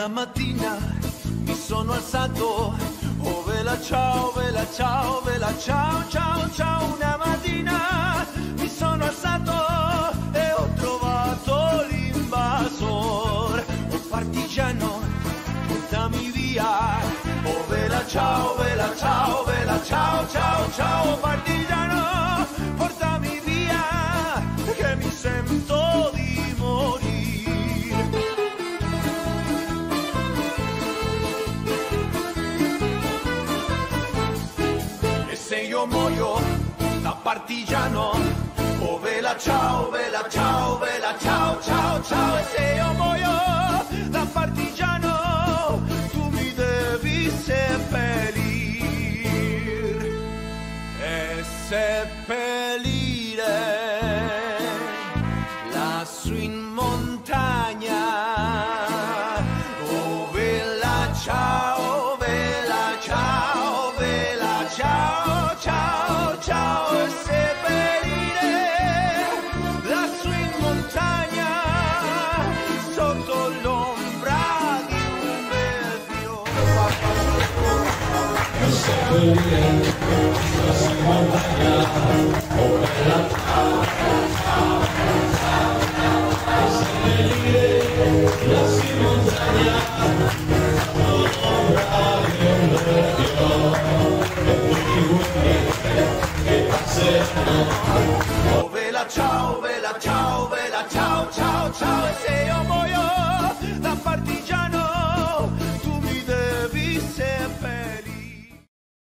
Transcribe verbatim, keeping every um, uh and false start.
Una mattina mi sono alzato, oh vela ciao, vela ciao, vela ciao, ciao, ciao. Una mattina mi sono alzato e ho trovato l'invasor. Oh partigiano, portami via, oh vela ciao, vela ciao, vela ciao, ciao, ciao. Oh partigiano, portami via, che mi sento di morire. Se io muoio da partigiano, oh vela ciao, vela ciao, vela ciao, ciao, ciao. E se io muoio da partigiano, tu mi devi seppellir e seppellire lassù in montagna. Oh vela ciao, vela ciao, vela ciao, ciao, ciao. E seppellire lassù in montagna, sotto l'ombra di un bel fiore. Seppellire lassù in montagna, oh bella ciao, ciao, ciao, ciao. Seppellire lassù in montagna, sotto l'ombra di un bel fiore. Oh vela ciao, vela ciao, vela ciao, ciao, ciao. E se io muoio